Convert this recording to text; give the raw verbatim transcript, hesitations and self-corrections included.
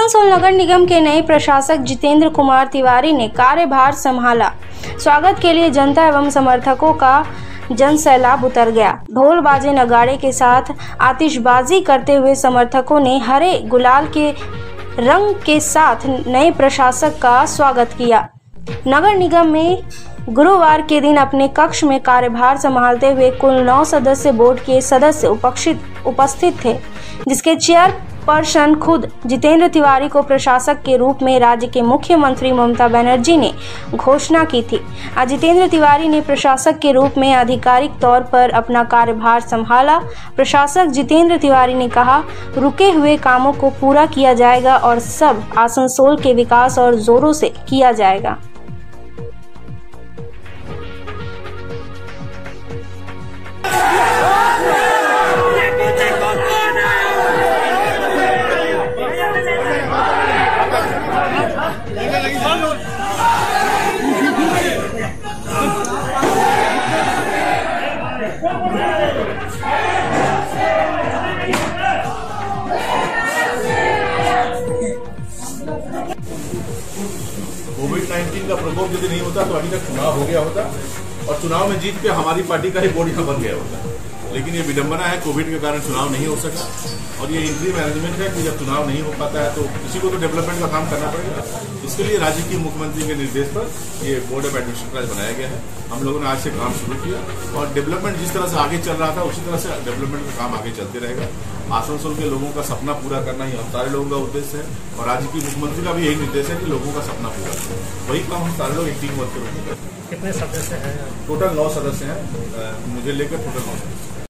आसनसोल नगर निगम के नए प्रशासक जितेंद्र कुमार तिवारी ने कार्यभार संभाला। स्वागत के लिए जनता एवं समर्थकों का जनसैलाब उतर गया। ढोल बाजे नगाड़े के साथ आतिशबाजी करते हुए समर्थकों ने हरे गुलाल के रंग के साथ नए प्रशासक का स्वागत किया। नगर निगम में गुरुवार के दिन अपने कक्ष में कार्यभार संभालते हुए कुल नौ सदस्य बोर्ड के सदस्य उपस्थित थे, जिसके चेयरपर्सन खुद जितेंद्र तिवारी को प्रशासक के रूप में राज्य के मुख्यमंत्री ममता बनर्जी ने घोषणा की थी। आज जितेंद्र तिवारी ने प्रशासक के रूप में आधिकारिक तौर पर अपना कार्यभार संभाला। प्रशासक जितेंद्र तिवारी ने कहा, रुके हुए कामों को पूरा किया जाएगा और सब आसनसोल के विकास और जोरों से किया जाएगा। कोविड नाइन्टीन का प्रकोप यदि नहीं होता तो अभी तक चुनाव हो गया होता और चुनाव में जीत के हमारी पार्टी का ही बोर्ड यहाँ बन गया होता। लेकिन ये विडंबना है, कोविड के कारण चुनाव नहीं हो सका और ये इंट्रीम मैनेजमेंट है कि जब चुनाव नहीं हो पाता है तो किसी को तो डेवलपमेंट का काम करना पड़ेगा। इसके लिए राज्य के मुख्यमंत्री के निर्देश पर ये बोर्ड ऑफ एडमिनिस्ट्रेटर्स बनाया गया है। हम लोगों ने आज से काम शुरू किया और डेवलपमेंट जिस तरह से आगे चल रहा था उसी तरह से डेवलपमेंट का काम आगे चलते रहेगा। आसनसोल के लोगों का सपना पूरा करना ही हम सारे लोगों का उद्देश्य है और राज्य की मुख्यमंत्री का भी यही निर्देश है कि लोगों का सपना पूरा करें। वही काम हम सारे लोग एक टीम वर्क करेंगे। कितने सदस्य हैं? टोटल नौ सदस्य हैं, मुझे लेकर टोटल नौ सदस्य।